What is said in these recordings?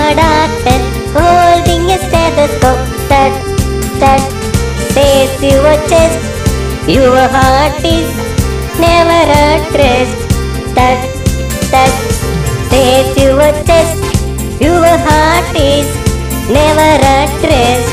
a doctor holding a stethoscope. Thud, thud, says your chest. Your heart is never at rest. Thud, thud, says your chest. Your heart is never at rest.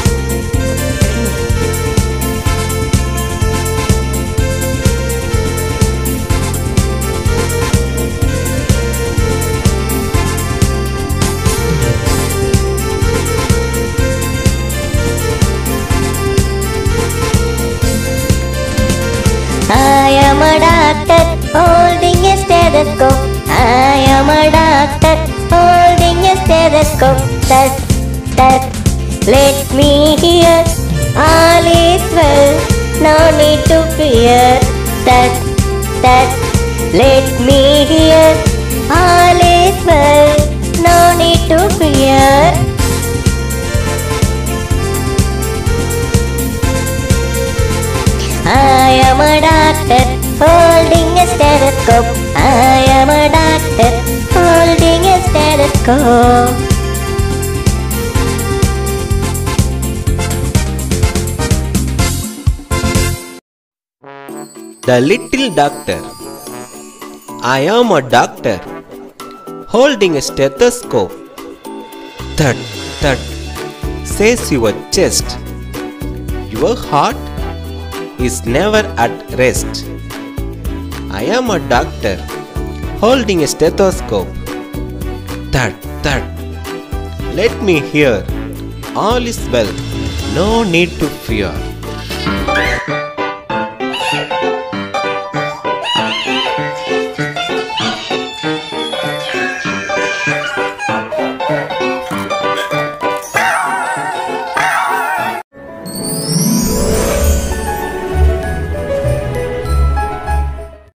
I am a doctor holding a stethoscope. I am a doctor holding a stethoscope. Thud, thud, let me hear. All is well, no need to fear. Thud, thud, let me hear. All is well, no need to fear. I am a doctor holding a stethoscope. I am a doctor holding a stethoscope. The little doctor. I am a doctor holding a stethoscope. Thud, thud, says your chest. Your heart is never at rest. I am a doctor holding a stethoscope. Thud, thud, let me hear. All is well, no need to fear.